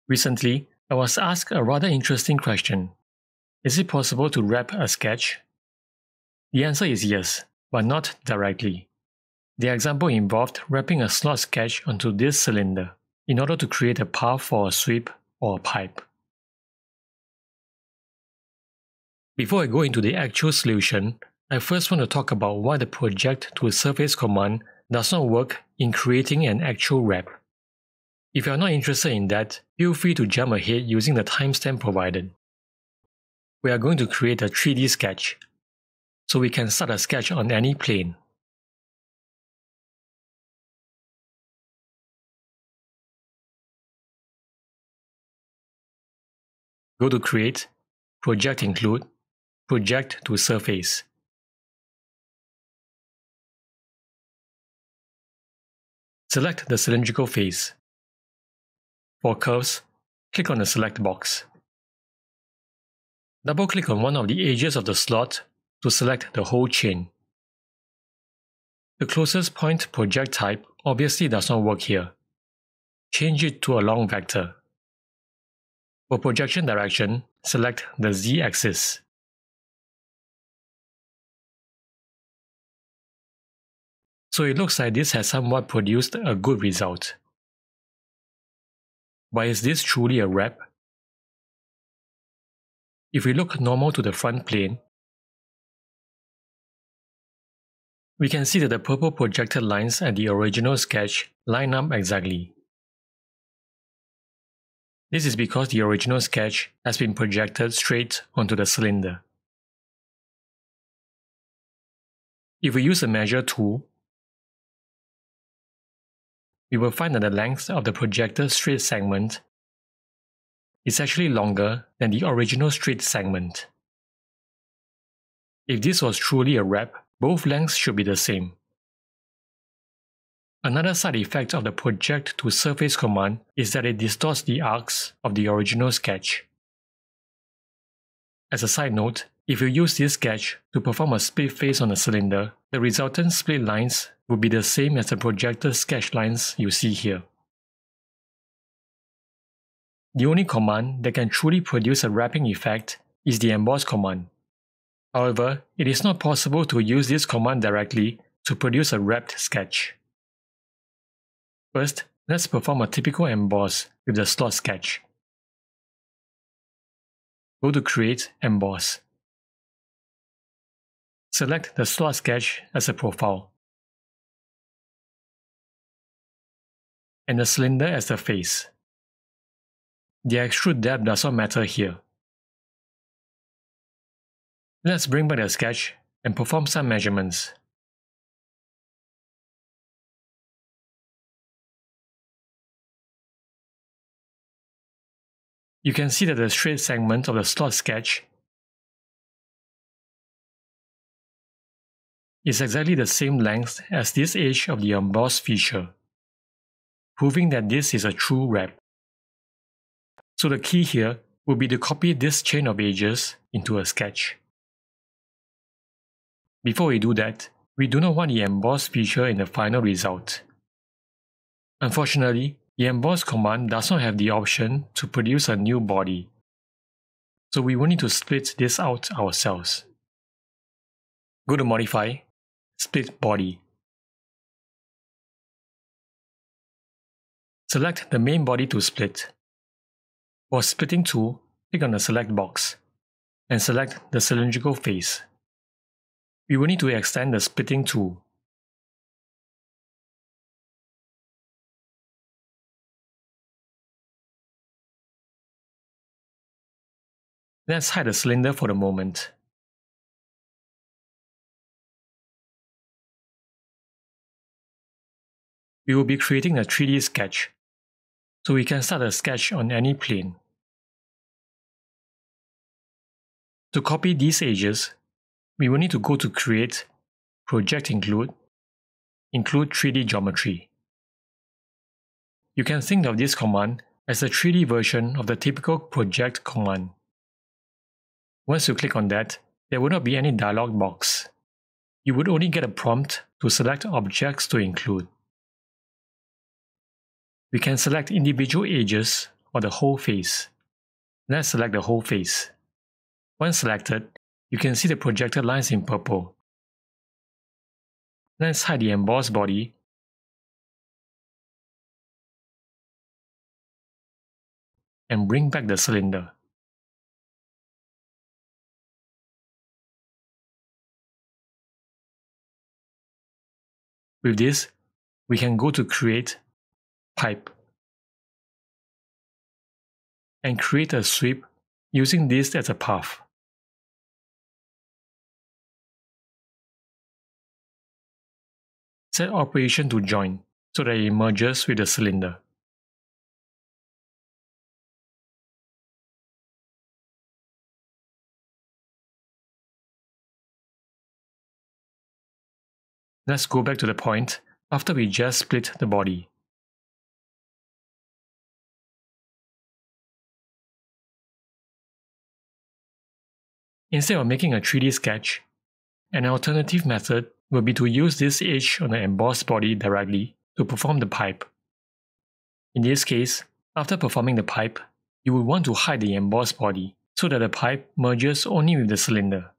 Recently, I was asked a rather interesting question. Is it possible to wrap a sketch? The answer is yes, but not directly. The example involved wrapping a slot sketch onto this cylinder in order to create a path for a sweep or a pipe. Before I go into the actual solution, I first want to talk about why the project to surface command does not work in creating an actual wrap. If you are not interested in that, feel free to jump ahead using the timestamp provided. We are going to create a 3D sketch, so we can start a sketch on any plane. Go to Create, Project Include, Project to Surface. Select the cylindrical face. For curves, click on the Select box. Double-click on one of the edges of the slot to select the whole chain. The closest point project type obviously does not work here. Change it to a long vector. For projection direction, select the Z-axis. So it looks like this has somewhat produced a good result. But is this truly a wrap? If we look normal to the front plane, we can see that the purple projected lines at the original sketch line up exactly. This is because the original sketch has been projected straight onto the cylinder. If we use a measure tool, we will find that the length of the projected straight segment is actually longer than the original straight segment. If this was truly a wrap, both lengths should be the same. Another side effect of the project to surface command is that it distorts the arcs of the original sketch. As a side note, if you use this sketch to perform a split face on a cylinder, the resultant split lines will be the same as the projected sketch lines you see here. The only command that can truly produce a wrapping effect is the Emboss command. However, it is not possible to use this command directly to produce a wrapped sketch. First, let's perform a typical emboss with the slot sketch. Go to Create, Emboss. Select the slot sketch as a profile, and the cylinder as the face. The extrude depth does not matter here. Let's bring back the sketch and perform some measurements. You can see that the straight segment of the slot sketch is exactly the same length as this edge of the embossed feature, proving that this is a true wrap. So the key here will be to copy this chain of edges into a sketch. Before we do that, we do not want the embossed feature in the final result. Unfortunately, the Emboss command does not have the option to produce a new body, so we will need to split this out ourselves. Go to Modify, Split Body. Select the main body to split. For Splitting tool, click on the Select box and select the cylindrical face. We will need to extend the Splitting tool. Let's hide the cylinder for the moment. We will be creating a 3D sketch, so we can start a sketch on any plane. To copy these edges, we will need to go to Create, Project Include, Include 3D Geometry. You can think of this command as a 3D version of the typical project command. Once you click on that, there will not be any dialog box. You would only get a prompt to select objects to include. We can select individual edges or the whole face. Let's select the whole face. Once selected, you can see the projected lines in purple. Let's hide the embossed body and bring back the cylinder. With this, we can go to Create, Pipe, and create a sweep using this as a path. Set operation to join so that it merges with the cylinder. Let's go back to the point after we just split the body. Instead of making a 3D sketch, an alternative method will be to use this edge on the embossed body directly to perform the pipe. In this case, after performing the pipe, you will want to hide the embossed body so that the pipe merges only with the cylinder.